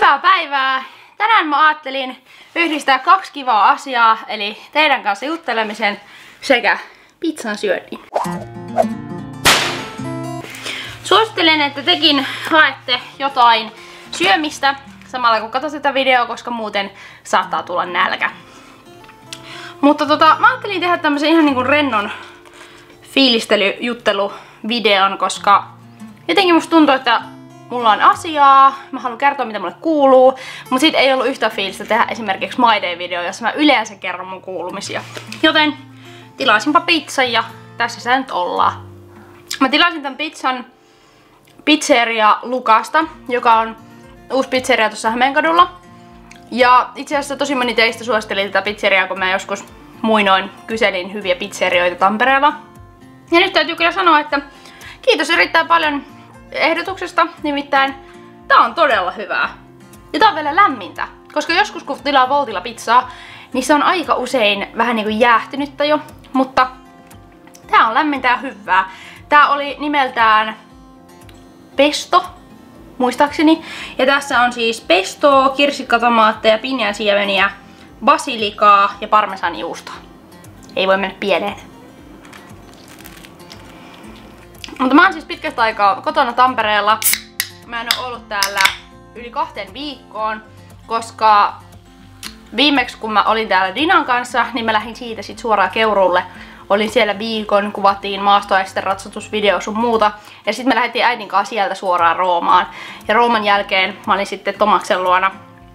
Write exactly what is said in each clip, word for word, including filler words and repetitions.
Hyvää päivää! Tänään mä ajattelin yhdistää kaksi kivaa asiaa, eli teidän kanssa juttelemisen sekä pizzan syönnin. Suosittelen, että tekin haette jotain syömistä samalla kun katsot tätä videoa, koska muuten saattaa tulla nälkä. Mutta tota, mä ajattelin tehdä tämmösen ihan niinku rennon fiilistelyjutteluvideon, koska jotenkin musta tuntuu, että mulla on asiaa, mä haluan kertoa mitä mulle kuuluu, mutta sit ei ollut yhtä fiilistä tehdä esimerkiksi My Day-video, jossa mä yleensä kerron mun kuulumisia. Joten tilasinpa pizzan ja tässä sitä nyt ollaan. Mä tilasin tän pizzan Pizzeria Lukasta, joka on uusi pizzeria tuossa Hämeenkadulla. Ja itse asiassa tosi moni teistä suositteli tätä pizzeriaa, kun mä joskus muinoin kyselin hyviä pizzerioita Tampereella. Ja nyt täytyy kyllä sanoa, että kiitos erittäin paljon ehdotuksesta, nimittäin tää on todella hyvää. Ja tää on vielä lämmintä, koska joskus kun tilaa Woltilla pizzaa, niin se on aika usein vähän niinku jäähtynyttä jo, mutta tää on lämmintä ja hyvää. Tää oli nimeltään pesto, muistaakseni. Ja tässä on siis pestoa, kirsikkatomaatteja, pinjansiemeniä, basilikaa ja parmesanijuustoa. Ei voi mennä pieleen. Mutta mä oon siis pitkästä aikaa kotona Tampereella. Mä en oo ollut täällä yli kahteen viikkoon, koska viimeksi kun mä olin täällä Dinan kanssa, niin mä lähdin siitä sit suoraan Keuruulle. Olin siellä viikon, kuvattiin maastoaisten ratsatusvideo sun muuta. Ja sitten me lähdettiin äidin kanssa sieltä suoraan Roomaan. Ja Rooman jälkeen mä olin sitten Tomaksen luona.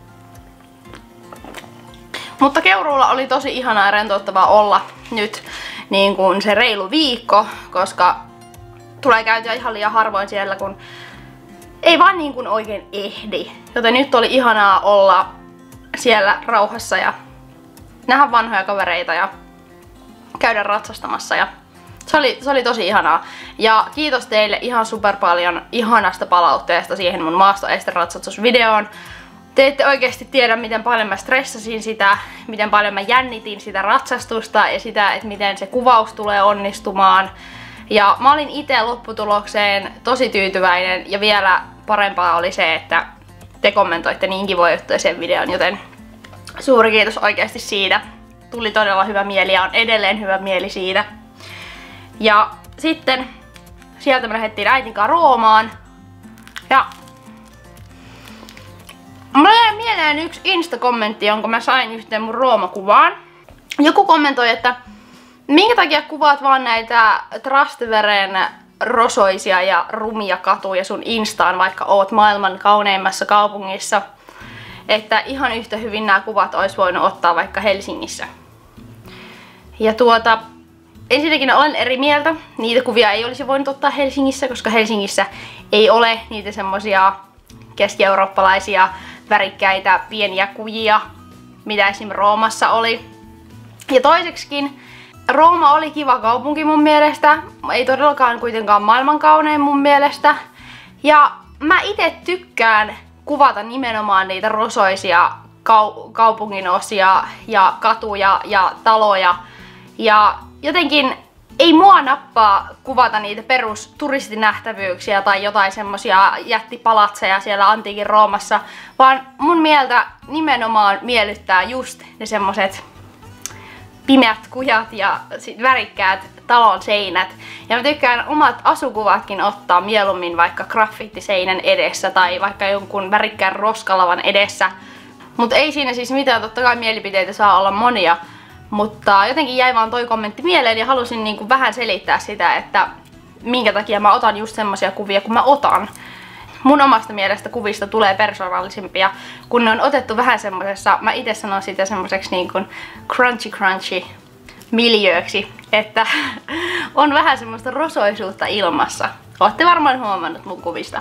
Mutta Keuruulla oli tosi ihanaa ja rentouttavaa olla nyt niin kuin se reilu viikko, koska tulee käytyä ihan liian harvoin siellä, kun ei vaan niin kuin oikein ehdi. Joten nyt oli ihanaa olla siellä rauhassa ja nähdä vanhoja kavereita ja käydä ratsastamassa. Ja se oli, se oli tosi ihanaa. Ja kiitos teille ihan super paljon ihanasta palautteesta siihen mun maastoaisten ratsastusvideoon. Te ette oikeasti tiedä, miten paljon mä stressasin sitä, miten paljon mä jännitin sitä ratsastusta ja sitä, että miten se kuvaus tulee onnistumaan. Ja mä olin itse lopputulokseen tosi tyytyväinen ja vielä parempaa oli se, että te kommentoitte niin kivoja juttuja sen videon, joten suuri kiitos oikeasti siitä. Tuli todella hyvä mieli ja on edelleen hyvä mieli siitä. Ja sitten sieltä me lähdettiin äitin kanssa Roomaan. Ja mulla jäi mieleen yksi Insta-kommentti, jonka mä sain yhteen mun Rooma-kuvaan. Joku kommentoi, että minkä takia kuvaat vaan näitä Trasteveren rosoisia ja rumia katuja sun Instaan, vaikka oot maailman kauneimmassa kaupungissa. Että ihan yhtä hyvin nämä kuvat olisi voinut ottaa vaikka Helsingissä. Ja tuota, ensinnäkin olen eri mieltä. Niitä kuvia ei olisi voinut ottaa Helsingissä, koska Helsingissä ei ole niitä semmosia keski-eurooppalaisia värikkäitä pieniä kujia, mitä esim. Roomassa oli. Ja toiseksikin, Rooma oli kiva kaupunki mun mielestä, ei todellakaan kuitenkaan maailman kaunein mun mielestä. Ja mä ite tykkään kuvata nimenomaan niitä rosoisia kau kaupungin osia ja katuja ja taloja. Ja jotenkin ei mua nappaa kuvata niitä perus turistinähtävyyksiä tai jotain semmosia jättipalatseja siellä antiikin Roomassa, vaan mun mieltä nimenomaan miellyttää just ne semmoset pimeät kujat ja sit värikkäät talon seinät. Ja mä tykkään omat asukuvatkin ottaa mieluummin vaikka graffiittiseinän edessä tai vaikka jonkun värikkään roskalavan edessä. Mut ei siinä siis mitään, totta kai mielipiteitä saa olla monia. Mutta jotenkin jäi vaan toi kommentti mieleen ja halusin niinku vähän selittää sitä, että minkä takia mä otan just semmosia kuvia kun mä otan. Mun omasta mielestä kuvista tulee persoonallisimpia, kun ne on otettu vähän semmosessa, mä ite sanon sitä semmoseksi niin kuin crunchy crunchy miljööksi, että on vähän semmoista rosoisuutta ilmassa. Ootte varmaan huomannut mun kuvista.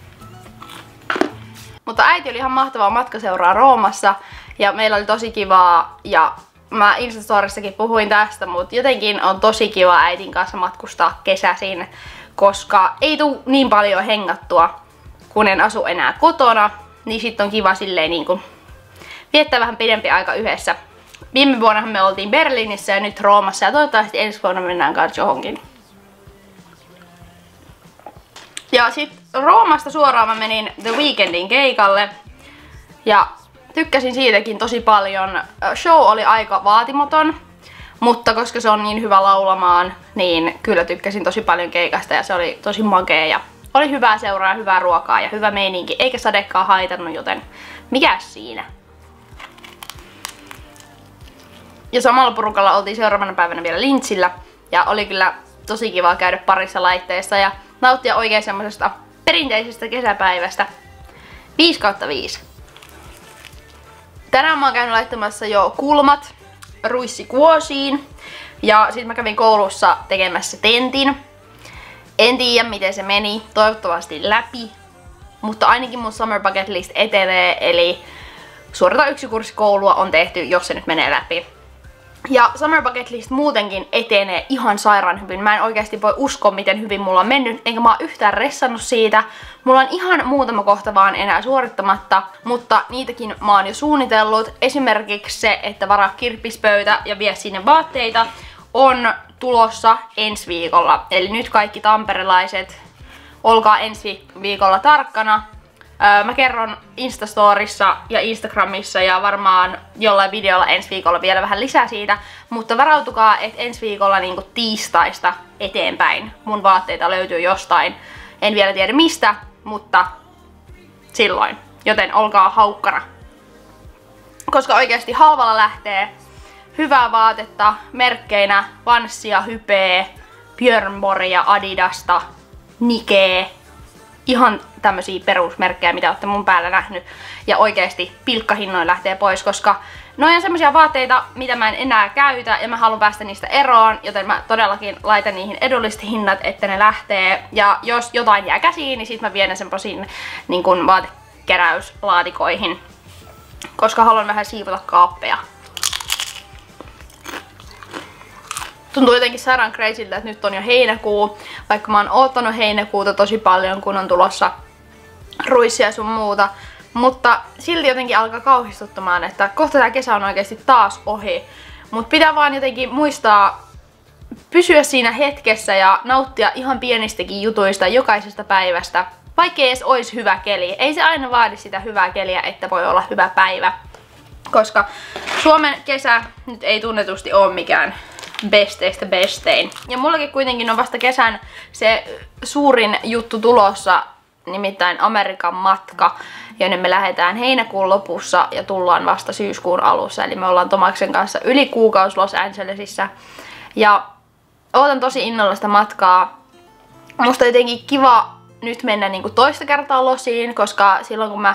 Mutta äiti oli ihan mahtavaa matkaseuraa Roomassa ja meillä oli tosi kivaa ja mä Instastorissakin puhuin tästä, mutta jotenkin on tosi kiva äitin kanssa matkustaa kesäisin, koska ei tuu niin paljon hengattua, kun en asu enää kotona, niin sit on kiva silleen niin kuin viettää vähän pidempi aika yhdessä. Viime vuonnahan me oltiin Berliinissä ja nyt Roomassa ja toivottavasti ensi vuonna mennään kanssa johonkin. Ja sit Roomasta suoraan mä menin The Weekndin keikalle. Ja tykkäsin siitäkin tosi paljon. Show oli aika vaatimaton, mutta koska se on niin hyvä laulamaan, niin kyllä tykkäsin tosi paljon keikasta ja se oli tosi makea ja oli hyvää seuraa, hyvää ruokaa ja hyvä meininki, eikä sadekaan haitannut, joten mikäs siinä. Ja samalla porukalla oltiin seuraavana päivänä vielä Lintsillä ja oli kyllä tosi kiva käydä parissa laitteessa ja nauttia oikein semmosesta perinteisestä kesäpäivästä. viisi kautta viisi. Tänään mä oon käynyt laittamassa jo kulmat ruissikuosiin ja sit mä kävin koulussa tekemässä tentin. En tiedä miten se meni, toivottavasti läpi, mutta ainakin mun Summer Bucket List etenee, eli suorita yksi kurssi koulua on tehty, jos se nyt menee läpi. Ja Summer Bucket List muutenkin etenee ihan sairaan hyvin. Mä en oikeasti voi uskoa, miten hyvin mulla on mennyt, enkä mä oon yhtään ressannut siitä. Mulla on ihan muutama kohta vaan enää suorittamatta, mutta niitäkin mä oon jo suunnitellut. Esimerkiksi se, että varaa kirppispöytä ja vie sinne vaatteita, on tulossa ensi viikolla. Eli nyt kaikki tamperelaiset, olkaa ensi viikolla tarkkana. Öö, mä kerron Instastorissa ja Instagramissa ja varmaan jollain videolla ensi viikolla vielä vähän lisää siitä. Mutta varautukaa, että ensi viikolla niinku tiistaista eteenpäin mun vaatteita löytyy jostain. En vielä tiedä mistä, mutta silloin. Joten olkaa haukkana. Koska oikeasti halvalla lähtee hyvää vaatetta merkkeinä Vanssia, Hypee, Björn Borg ja Adidasta, Nikee. Ihan tämmösiä perusmerkkejä, mitä olette mun päällä nähnyt. Ja oikeesti pilkkahinnoin lähtee pois, koska ne on semmosia vaatteita, mitä mä en enää käytä ja mä haluan päästä niistä eroon, joten mä todellakin laitan niihin edulliset hinnat, että ne lähtee. Ja jos jotain jää käsiin, niin sit mä vien ne semmoisiin niin kun vaatekeräyslaatikoihin, koska haluan vähän siivota kaappeja. Tuntuu jotenkin sairaan crazyltä, että nyt on jo heinäkuu, vaikka mä oon oottanut heinäkuuta tosi paljon, kun on tulossa ruissia ja sun muuta. Mutta silti jotenkin alkaa kauhistuttamaan, että kohta tää kesä on oikeesti taas ohi. Mut pitää vaan jotenkin muistaa pysyä siinä hetkessä ja nauttia ihan pienistäkin jutuista jokaisesta päivästä. Vaikka ei edes ois hyvä keli. Ei se aina vaadi sitä hyvää keliä, että voi olla hyvä päivä. Koska Suomen kesä nyt ei tunnetusti ole mikään besteistä bestein. Ja mullakin kuitenkin on vasta kesän se suurin juttu tulossa, nimittäin Amerikan matka, jonne me lähdetään heinäkuun lopussa ja tullaan vasta syyskuun alussa. Eli me ollaan Tomaksen kanssa yli kuukausi Los Angelesissa. Ja ootan tosi innolla sitä matkaa. Musta on jotenkin kiva nyt mennä niinku toista kertaa Losiin, koska silloin kun mä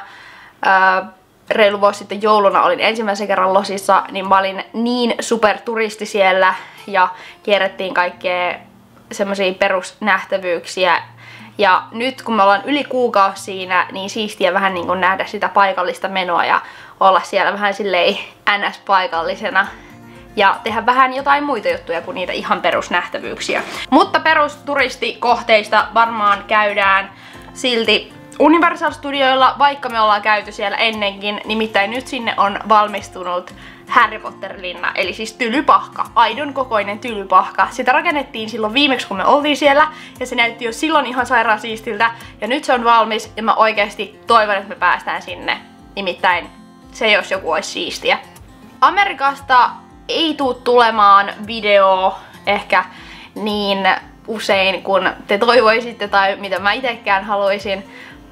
ää, reilu vuosi sitten jouluna olin ensimmäisen kerran Losissa, niin mä olin niin super turisti siellä ja kierrettiin kaikkea semmosia perusnähtävyyksiä. Ja nyt kun me ollaan yli kuukausi siinä, niin siistiä vähän niin kuin nähdä sitä paikallista menoa ja olla siellä vähän silleen N S-paikallisena. Ja tehdä vähän jotain muita juttuja kuin niitä ihan perusnähtävyyksiä. Mutta perusturistikohteista varmaan käydään silti Universal Studioilla, vaikka me ollaan käyty siellä ennenkin. Nimittäin nyt sinne on valmistunut Harry Potter-linna, eli siis tylypahka, aidon kokoinen tylypahka. Sitä rakennettiin silloin viimeksi, kun me oltiin siellä, ja se näytti jo silloin ihan sairaan siistiltä. Ja nyt se on valmis, ja mä oikeesti toivon, että me päästään sinne. Nimittäin se, jos joku olisi siistiä. Amerikasta ei tuu tulemaan video ehkä niin usein kuin te toivoisitte tai mitä mä itekään haluaisin,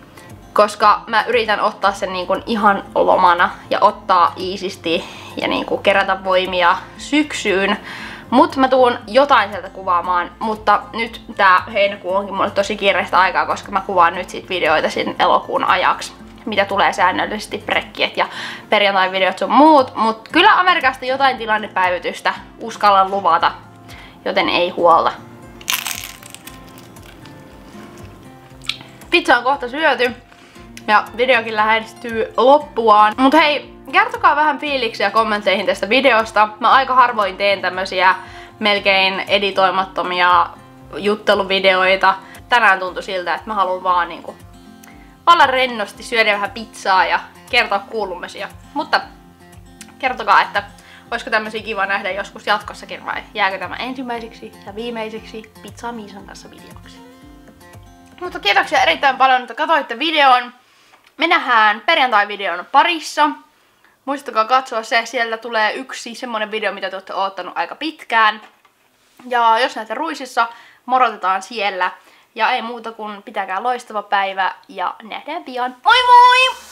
koska mä yritän ottaa sen niin kuin ihan lomana ja ottaa iisisti ja niin kuin kerätä voimia syksyyn. Mut mä tuun jotain sieltä kuvaamaan, mutta nyt tää heinäkuu onkin mulle tosi kiireistä aikaa, koska mä kuvaan nyt sit videoita sen elokuun ajaksi, mitä tulee säännöllisesti prekkiet ja perjantai-videot sun muut. Mut kyllä Amerikasta jotain tilannepäivitystä uskallan luvata, joten ei huolta. Pizza on kohta syöty ja videokin lähestyy loppuaan. Mut hei, kertokaa vähän fiiliksiä kommentteihin tästä videosta. Mä aika harvoin teen tämmösiä melkein editoimattomia jutteluvideoita. Tänään tuntui siltä, että mä haluan vaan niinku olla rennosti, syödä vähän pizzaa ja kertoa kuulumisia. Mutta kertokaa, että olisiko tämmösiä kiva nähdä joskus jatkossakin vai jääkö tämä ensimmäiseksi ja viimeiseksi Pizza Miisan kanssa videoksi. Mutta kiitoksia erittäin paljon, että katsoitte videon. me nähdään perjantai-videon parissa. Muistakaa katsoa se, sieltä tulee yksi semmonen video, mitä te olette oottanut aika pitkään. Ja jos näette ruisissa, morotetaan siellä. Ja ei muuta kuin pitäkää loistava päivä ja nähdään pian. Moi moi!